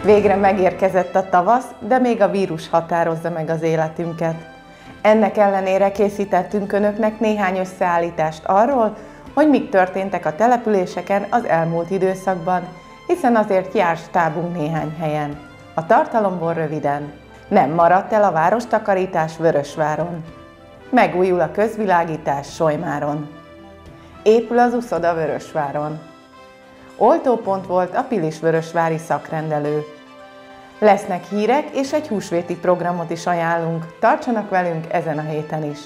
Végre megérkezett a tavasz, de még a vírus határozza meg az életünket. Ennek ellenére készítettünk önöknek néhány összeállítást arról, hogy mik történtek a településeken az elmúlt időszakban, hiszen azért jár stábunk néhány helyen. A tartalomból röviden: nem maradt el a várostakarítás Vörösváron. Megújul a közvilágítás Solymáron. Épül az uszoda Vörösváron. Oltópont volt a pilisvörösvári szakrendelő. Lesznek hírek és egy húsvéti programot is ajánlunk. Tartsanak velünk ezen a héten is!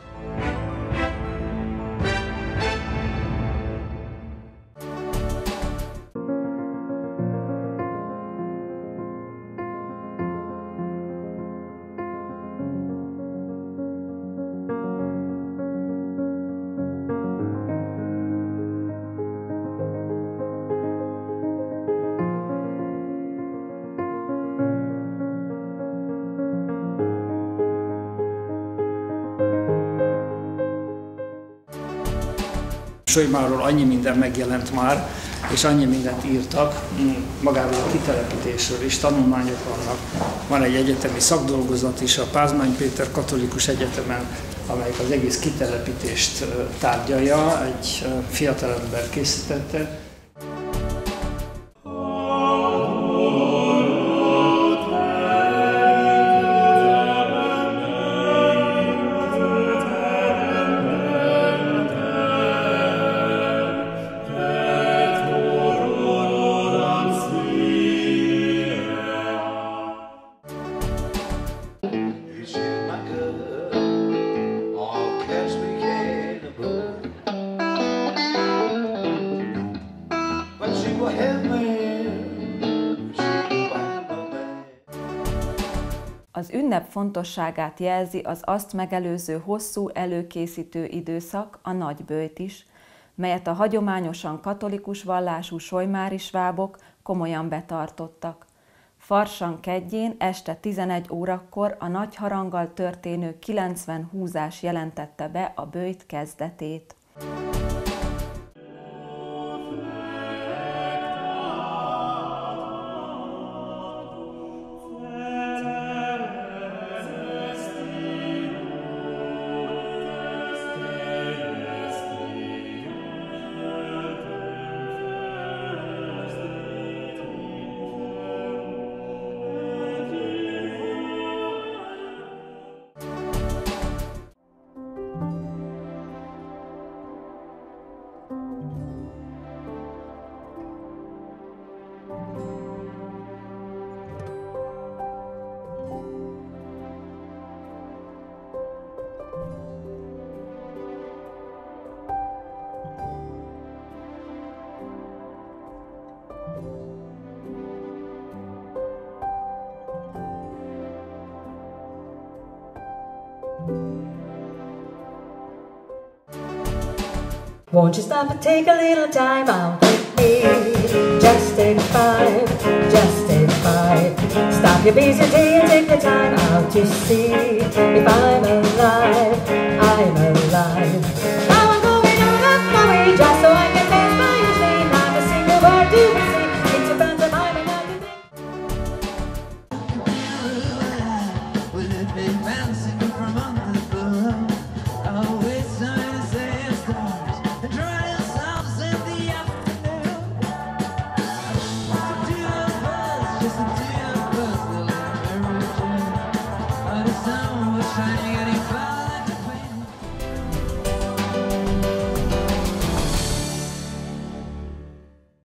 Solymáról annyi minden megjelent már, és annyi mindent írtak, magáról a kitelepítésről is tanulmányok vannak. Van egy egyetemi szakdolgozat is a Pázmány Péter Katolikus Egyetemen, amelyik az egész kitelepítést tárgyalja, egy fiatalember készítette. Az ünnep fontosságát jelzi az azt megelőző hosszú előkészítő időszak, a nagyböjt is, melyet a hagyományosan katolikus vallású solymári svábok komolyan betartottak. Farsang kedjén este 11 órakor a nagy haranggal történő 90 húzás jelentette be a böjt kezdetét. Won't you stop and take a little time out with me? Just take 5, just take 5. Stop your busy day and take the time out to see if I'm alive, I'm alive. Now I'm going out of my way just so I can dance by your shade. Not a single word do we say, it's a pantomime and not today. Will it be bouncing from under the blue? Oh, it's time to say stars. Shining